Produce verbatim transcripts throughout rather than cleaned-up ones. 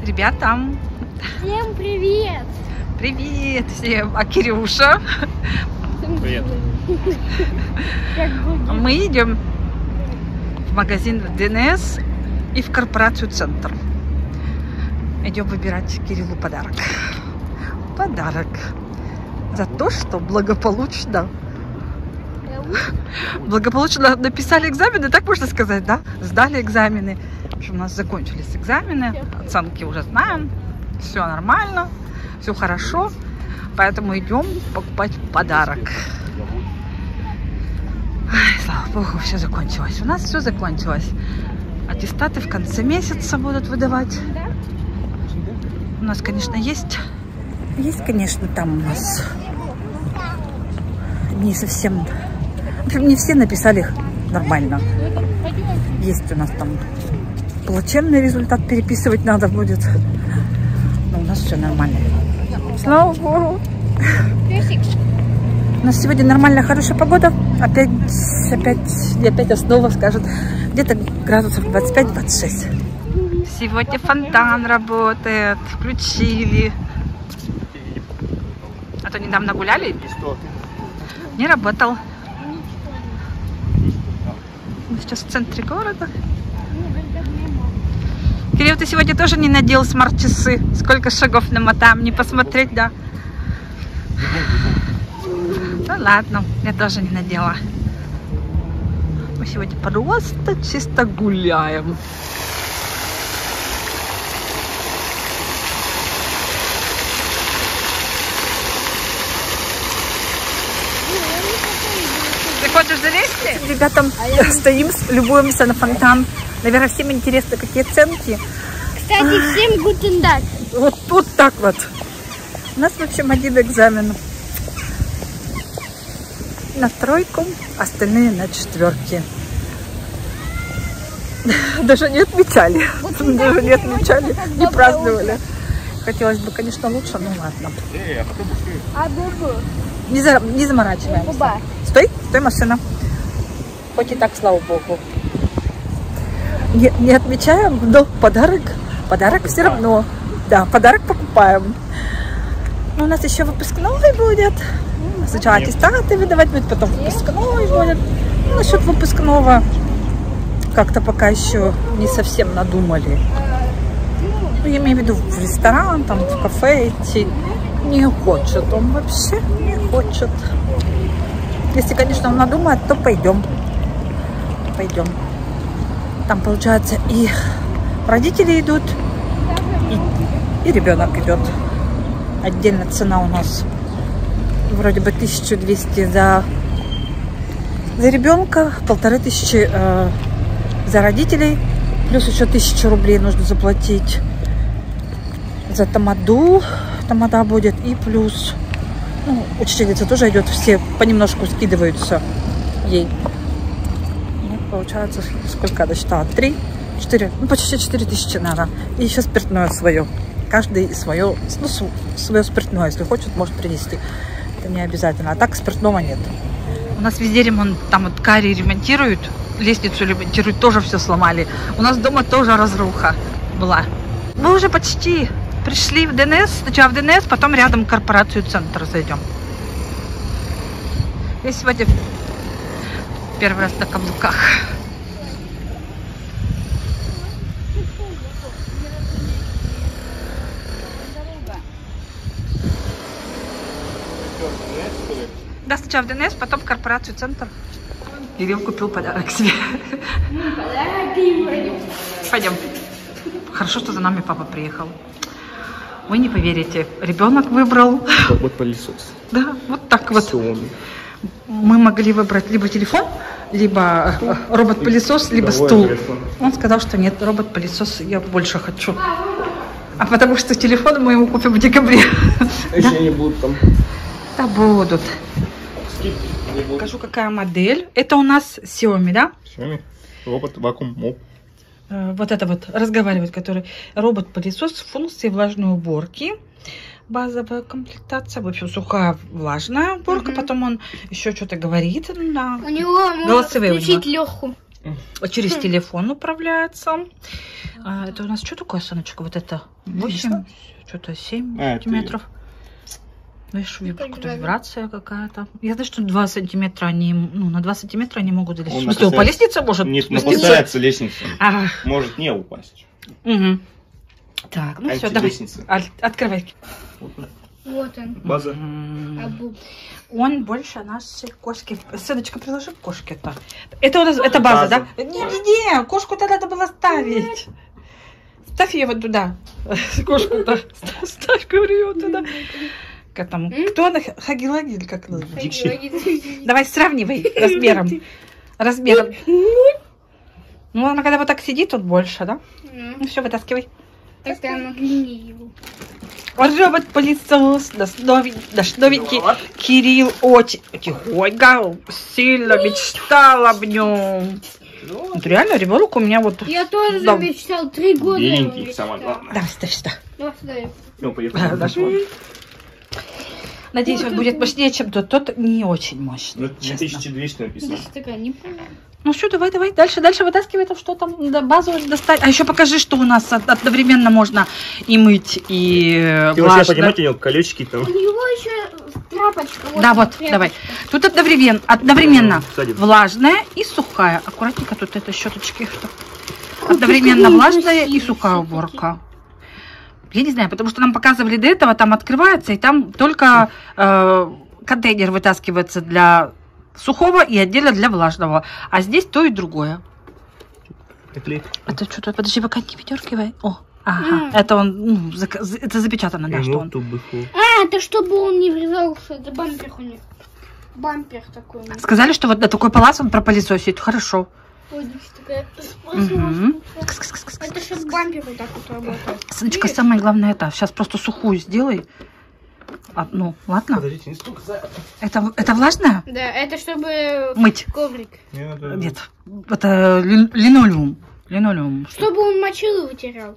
Ребята. Всем привет! Привет всем! А Кирюша? Привет. Мы идем в магазин ди эн эс и в корпорацию Центр. Идем выбирать Кириллу подарок. Подарок за то, что благополучно благополучно написали экзамены, так можно сказать, да? Сдали экзамены. В общем, у нас закончились экзамены, оценки уже знаем, все нормально, все хорошо, поэтому идем покупать подарок. Ай, слава богу, все закончилось. У нас все закончилось. Аттестаты в конце месяца будут выдавать. У нас, конечно, есть. Есть, конечно, там у нас не совсем. В общем, не все написали нормально. Есть у нас там плачевный результат, переписывать надо будет. Но у нас все нормально. Слава богу. У нас сегодня нормальная, хорошая погода. Опять, опять, и опять основа скажет, где-то градусов двадцать пять — двадцать шесть. Сегодня фонтан работает. Включили. А то недавно гуляли. Не работал. Мы сейчас в центре города. Кирилл, ты сегодня тоже не надел смарт-часы? Сколько шагов намотаем? Не посмотреть, да? Ну ладно, я тоже не надела. Мы сегодня просто чисто гуляем. Ты хочешь залезть? Ребятам стоим, любуемся на фонтан. Наверное, всем интересно, какие ценки. Кстати, всем гутен даг. Вот, вот так вот. У нас, в общем, один экзамен на тройку, остальные на четверки. Даже не отмечали. Даже не отмечали, не праздновали. Хотелось бы, конечно, лучше, но ладно. Не, за, не заморачиваемся. Стой, стой, машина. Хоть и так, слава богу. Не, не отмечаем, но подарок, подарок все равно. Да, подарок покупаем. Но у нас еще выпускной будет. Сначала аттестаты выдавать будет, потом выпускной будет. Ну, насчет выпускного как-то пока еще не совсем надумали. Ну, я имею в виду в ресторан, там, в кафе идти. Не хочет он вообще, не хочет. Если, конечно, он надумает, то пойдем. Пойдем. Там, получается, и родители идут, и, и ребенок идет. Отдельно цена у нас вроде бы тысяча двести за, за ребенка, полторы тысячи э, за родителей, плюс еще тысячу рублей нужно заплатить за тамаду. Тамада будет, и плюс, ну, учительница тоже идет, все понемножку скидываются ей. Ну, получается, сколько я считала? Три, четыре, ну, почти четыре тысячи надо. И еще спиртное свое. Каждый свое, ну, свое спиртное, если хочет, может принести. Это не обязательно. А так спиртного нет. У нас везде ремонт, там вот карри ремонтируют, лестницу ремонтируют, тоже все сломали. У нас дома тоже разруха была. Мы уже почти пришли в ди эн эс, сначала в ди эн эс, потом рядом корпорацию Центр зайдем. Я сегодня первый раз на каблуках. Да, сначала в ди эн эс, потом в корпорацию Центр. Кирилл купил подарок себе. Пойдем. Хорошо, что за нами папа приехал. Вы не поверите, ребенок выбрал робот-пылесос. Да, вот так вот. Xiaomi. Мы могли выбрать либо телефон, либо робот-пылесос, либо стул. Он сказал, что нет, робот-пылесос я больше хочу. А потому что телефон мы ему купим в декабре. Еще они будут там. Да, будут. Покажу, какая модель. Это у нас Xiaomi, да? Xiaomi. Робот вакуум моп. Вот это вот разговаривать, который робот-пылесос с функцией влажной уборки. Базовая комплектация, в общем, сухая влажная уборка. Угу. Потом он еще что-то говорит. Да. У него голосовые можно включить легкую. через телефон управляется. А, это у нас что такое, Саночка? Вот это восемь, что-то семь А, сантиметров. Видишь, вибрация какая-то. Я знаю, что два сантиметра они, ну, на два сантиметра они могут залезть. В смысле, по лестнице может не спуститься? касается лестницы. А. Может не упасть. Угу. Так, ну все, давай. От, открывай. Вот он. База. Абу. Он больше нашей кошки. Сыночка, приложи к кошке-то. Это у нас, это база, База. да? Не-не-не, кошку-то надо было ставить. Ставь ее вот туда. Кошку-то. Ставь, говорю, ее туда. К этому. Кто она? Хагилагиль, как называется? Давай сравнивай размером. Размером. Ну, она когда вот так сидит, тут больше, да? Ну, все, вытаскивай. Так она длиннее его. Вот робот-пылесос, наш новенький, наш новенький Кирилл очень тихонько, сильно мечтал об нем. Вот реально ребенок у меня вот... Я тоже да. мечтал три года. Беленький, самое главное. Давай, ставь сюда. Давай сюда. Ну, поехали. Надеюсь, он будет мощнее, чем тот. Тот не очень мощный, Ну, честно. две тысячи двести написано. Здесь такая непонятная. Ну что, давай, давай, дальше, дальше вытаскивай там, что там, да, базу достать. А еще покажи, что у нас од- одновременно можно и мыть, и Ты вообще влажно. понимаете, у него колечки там. У него еще тряпочка. Да, вот, тряпочка. давай. Тут одновременно, одновременно Сзади. влажная и сухая. Аккуратненько тут это щеточки. Что... Одновременно влажная и сухая уборка. Я не знаю, потому что нам показывали до этого, там открывается, и там только э, контейнер вытаскивается для сухого и отдельно для влажного. А здесь то и другое. Это что-то, подожди, пока не выдергивай. О, ага, Mm. это он, ну, зак- это запечатано, да, что он. А, это чтобы он не врезался. Это бампер у них. Бампер такой. у них. Сказали, что вот на такой палас он пропылесосит. Хорошо. Ой, здесь такая... Мгм. Это чтобы бампер вот так вот работает. Саночка, самое главное это. Сейчас просто сухую сделай. А, ну, ладно. Подождите, не столько за... Это, это влажное? Да, это чтобы Мыть. коврик. Не надо. Нет. Это лин- линолеум. Линолеум. Чтобы он мочил и вытирал.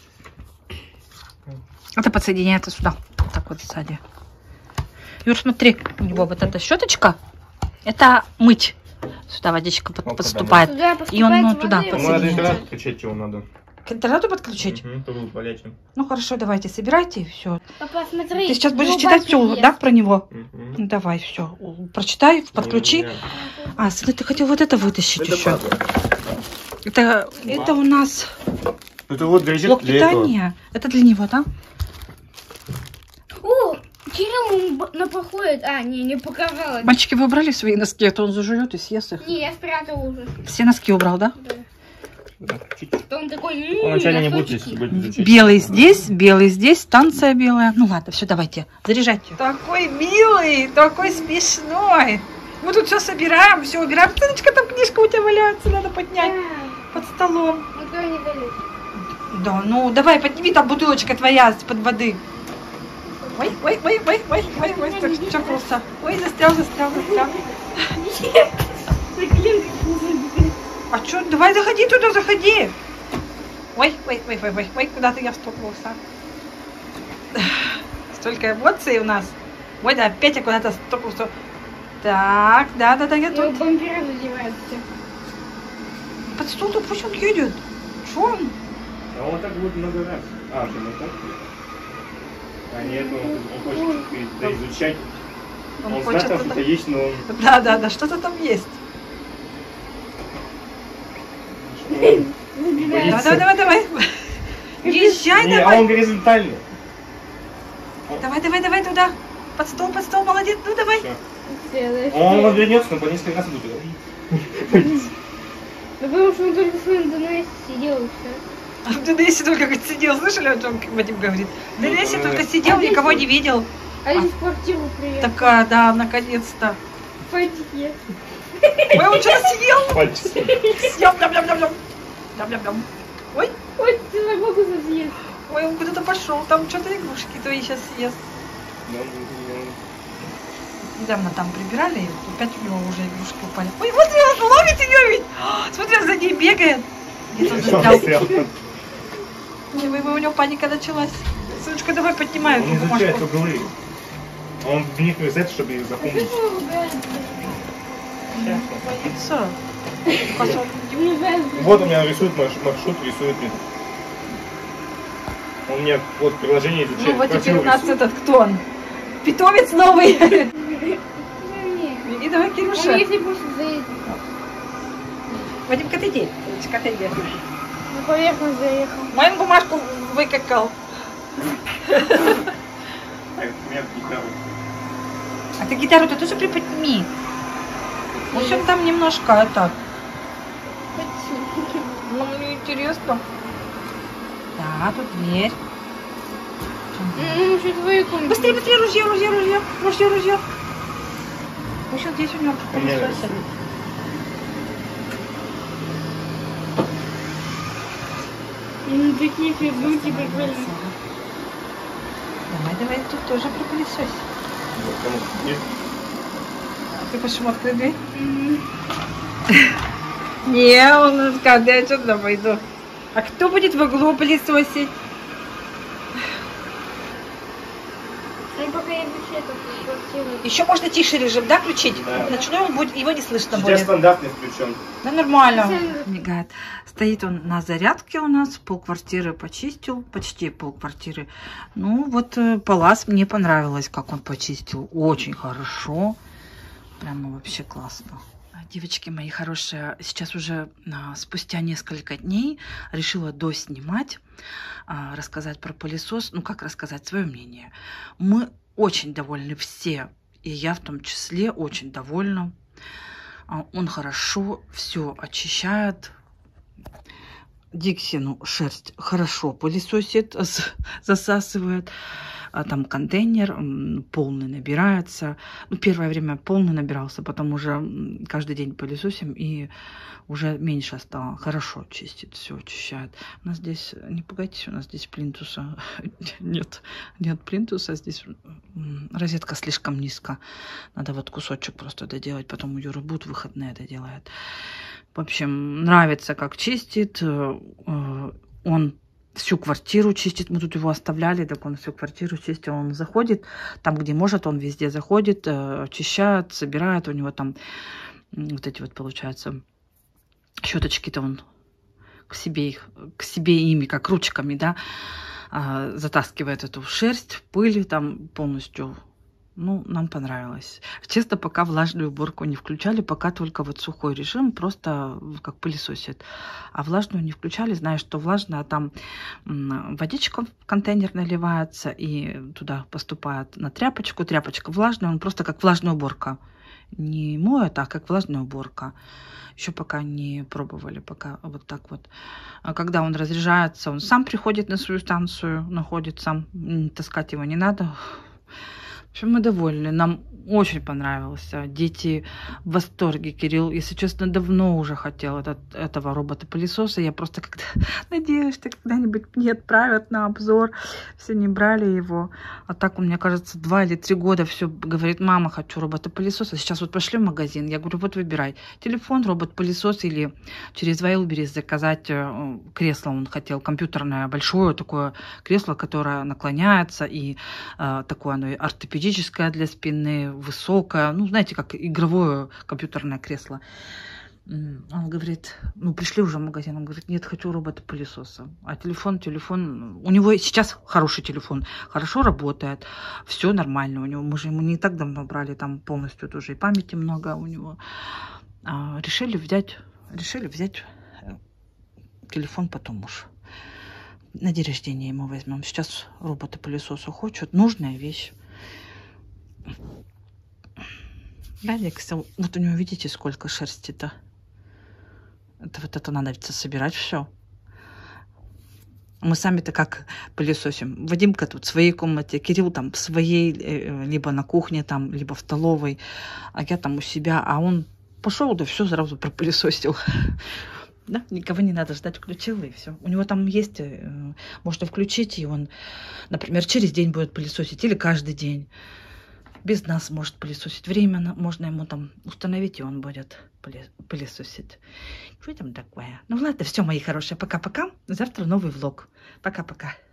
Это подсоединяется сюда. Вот так вот сзади. Юр, смотри, у него вот эта щеточка. Это мыть. Сюда водичка под- Вот подступает. Туда И он, ну, поступает туда вода, и Ну, он надо подсоединяется. интернет включать его надо. К интернету подключить? Угу, то будет болячим. Ну хорошо, давайте, собирайте и все. Папа, смотри. Ты сейчас будешь его читать бампер все, есть. да, про него? Угу. Ну, давай, все. Прочитай, подключи. А, смотри, ты хотел вот это вытащить Это еще. база. Это, это у нас Это вот для блок для этого. питания. Это для него, да? О, Кирилл он б- на проходит. А, не, не показалось. Мальчики, вы убрали свои носки, а то он зажует и съест их. Не, я спрятал уже. Все носки убрал, да? Да. Чуть-чуть. То он такой... Он вначале не будет, носочки. если будет изучать. Белый здесь, белый здесь, станция белая. Ну ладно, все, давайте, заряжайте. Такой милый, такой смешной. Мы тут все собираем, все убираем. Сыночка, там книжка у тебя валяется, надо поднять Да. под столом. Никто не дает. Да, ну давай, подними, там бутылочка твоя из-под воды. Ой, ой, ой, ой, ой, ой, ой, так чокнулся. Ой, застрял, застрял, застрял. А что, давай заходи туда, заходи. Ой, ой, ой, ой, ой, ой, куда-то я стукнулся. Столько эмоций у нас. Ой, да, опять я куда-то стукнулся. Так, да, да, да, я Его тут. бампера задевают все. Под стол-то пусть он едет. Что он? А он так будет много раз. А, что мы так? А нет, он, он хочет это изучать. Он Он хочет знает, там это- что-то есть, но он... Да, да, да, что-то там есть. Давай, давай, давай, давай. Езжай, Не, а давай. он горизонтальный. Давай, давай, давай туда. Под стол, под стол, молодец. Ну давай. Всё. Он вернется, но по несколько раз будет. Ну, потому что он только в своем ДНС сидел и все. А в ДНСе только хоть сидел. Слышали, о чем Вадим говорит? В ДНСе только сидел, А здесь никого вот- не видел. А здесь в квартиру приехал. Такая, да, наконец-то. Пойдите. Ой, он что-то съел. Пальчик. Съел, ням-ням-ням-ням. Ням-ням-ням. Ой, Ой, ты за богу съест. ой, он куда-то пошел. Там что-то игрушки твои сейчас съест. Недавно там прибирали, и опять у него уже игрушки упали. Ой, вот он ловит ее ведь. А, смотри, он за ней бегает. Где-то он застрял. Ой, ой, ой, у него паника началась. Сыночка, давай поднимай Он эту изучает бумажку. углы. Он в них вязает, чтобы их запомнить. Боится. Пошел. Вот у меня рисует марш- маршрут, рисует мне. Он мне вот приложение изучает. Ну вот теперь квартиру у нас рисует. этот, кто он? Питомец новый. Иди давай, Он Кирюша. если просто заедет. Вадимка, отойди. Вадимка, отойди. На поверхность заехал. Мою бумажку выкакал. А это у меня гитара. А ты гитару-то тоже приподними. В общем, там немножко это. Ну, мне интересно. Да, тут дверь. Ну, еще твою комнату. Быстрее, быстрее, ружье, ружье, ружье, ружье, ружье. В общем, здесь у него У меня пылесос. Ну, такие фигурки прикольные. Давай, давай, тут тоже пропылесось. Вот, кому есть? Ты почему открыть дверь? Мгм. Не, он сказал, да я сюда пойду. А кто будет в углу пылесосить? Дай пока я без этого квартиру. Еще можно тише режим, да, включить? Да. Ночной он будет, его не слышно Сейчас будет. стандартный включен. Да нормально. Специально. Мигает. Стоит он на зарядке у нас, полквартиры почистил, почти полквартиры. Ну вот э, палас мне понравилось, как он почистил. Очень хорошо. Прямо вообще классно. Девочки мои хорошие, сейчас уже а, спустя несколько дней решила доснимать, а, рассказать про пылесос. Ну, как рассказать свое мнение. Мы очень довольны все, и я в том числе очень довольна. А, он хорошо все очищает. Дикси, шерсть хорошо пылесосит, засасывает. А там контейнер полный набирается. Ну, первое время полный набирался, потом уже каждый день пылесосим, и уже меньше стало. Хорошо чистит, все очищает. У нас здесь, не пугайтесь, у нас здесь плинтуса нет. Нет плинтуса, здесь розетка слишком низко. Надо вот кусочек просто доделать, потом у Юры будут выходные доделает. В общем, нравится, как чистит. Он всю квартиру чистит. Мы тут его оставляли, так он всю квартиру чистил. Он заходит, там, где может, он везде заходит, очищает, собирает. У него там вот эти вот, получается, щеточки-то он к себе их, к себе ими, как ручками, да, затаскивает эту шерсть, пыль там полностью. Ну, нам понравилось. Честно, пока влажную уборку не включали, пока только вот сухой режим, просто как пылесосит. А влажную не включали, зная, что влажная, там водичка в контейнер наливается и туда поступает на тряпочку. Тряпочка влажная, он просто как влажная уборка. Не моет, а как влажная уборка. Еще пока не пробовали, пока вот так вот. А когда он разряжается, он сам приходит на свою станцию, находит сам, таскать его не надо. В общем, мы довольны. Нам очень понравился. Дети в восторге. Кирилл, если честно, давно уже хотел этот, этого робота-пылесоса. Я просто как-то надеюсь, что когда-нибудь мне отправят на обзор. Все не брали его. А так, мне кажется, два или три года все говорит: мама, хочу робота-пылесоса. Сейчас вот пошли в магазин. Я говорю, вот выбирай. Телефон, робот-пылесос или через Wildberries заказать кресло. Он хотел компьютерное, большое такое кресло, которое наклоняется. И э, такое оно ортопедическое для спины, высокое, ну, знаете, как игровое компьютерное кресло. Он говорит, ну, пришли уже в магазин, он говорит, нет, хочу робота-пылесоса. А телефон, телефон, у него сейчас хороший телефон, хорошо работает, все нормально у него. Мы же ему не так давно брали, там полностью тоже и памяти много у него. А, решили взять, решили взять телефон потом уж. На день рождения ему возьмем. Сейчас робота-пылесоса хочет, нужная вещь. Да, вот у него, видите, сколько шерсти-то. Это вот это надо собирать все. Мы сами-то как пылесосим. Вадимка тут в своей комнате, Кирилл там в своей, либо на кухне, там, либо в столовой, а я там у себя. А он пошел, да все сразу пропылесосил. Да, никого не надо ждать, включил, и все. У него там есть, можно включить, и он, например, через день будет пылесосить, или каждый день. Без нас может пылесосить. Время можно ему там установить, и он будет пылесосить. Что там такое? Ну ладно, все, мои хорошие, пока-пока. Завтра новый влог. Пока-пока.